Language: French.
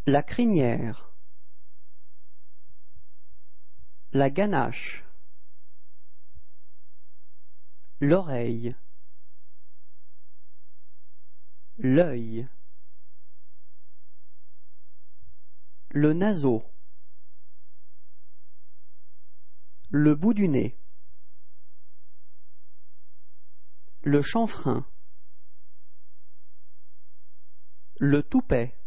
la crinière, la ganache, l'oreille, l'œil, le naseau, le bout du nez, le chanfrein, le toupet,